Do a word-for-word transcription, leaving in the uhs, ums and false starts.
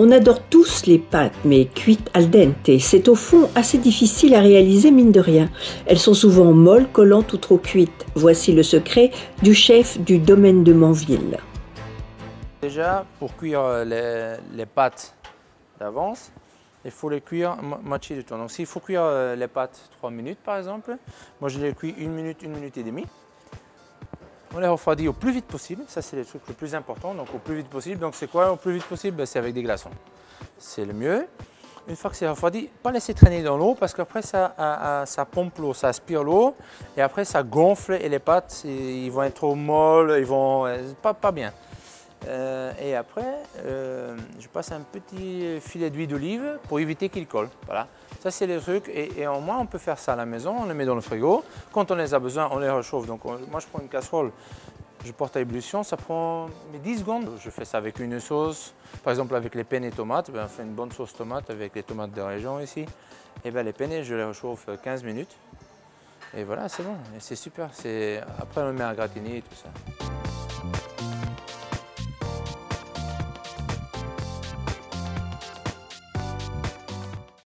On adore tous les pâtes, mais cuites al dente, c'est au fond assez difficile à réaliser mine de rien. Elles sont souvent molles, collantes ou trop cuites. Voici le secret du chef du domaine de Manville. Déjà, pour cuire les, les pâtes d'avance, il faut les cuire moitié du temps. Donc s'il faut cuire les pâtes trois minutes par exemple, moi je les cuis une minute, une minute et demie. On les refroidit au plus vite possible, ça c'est le truc le plus important, donc au plus vite possible. Donc c'est quoi au plus vite possible? Ben, c'est avec des glaçons. C'est le mieux. Une fois que c'est refroidi, pas laisser traîner dans l'eau parce qu'après ça, ça pompe l'eau, ça aspire l'eau et après ça gonfle et les pâtes ils vont être trop molles, ils vont pas, pas bien. Euh, et après, euh, je passe un petit filet d'huile d'olive pour éviter qu'il colle. Voilà. Ça, c'est les trucs. Et, et au moins, on peut faire ça à la maison. On les met dans le frigo. Quand on les a besoin, on les réchauffe. Donc, on, moi, je prends une casserole, je porte à ébullition. Ça prend dix secondes. Je fais ça avec une sauce. Par exemple, avec les penne et tomates. Ben, on fait une bonne sauce tomate avec les tomates de région ici. Et ben, les penne, je les réchauffe quinze minutes. Et voilà, c'est bon. Et c'est super. Après, on les met à gratiner et tout ça.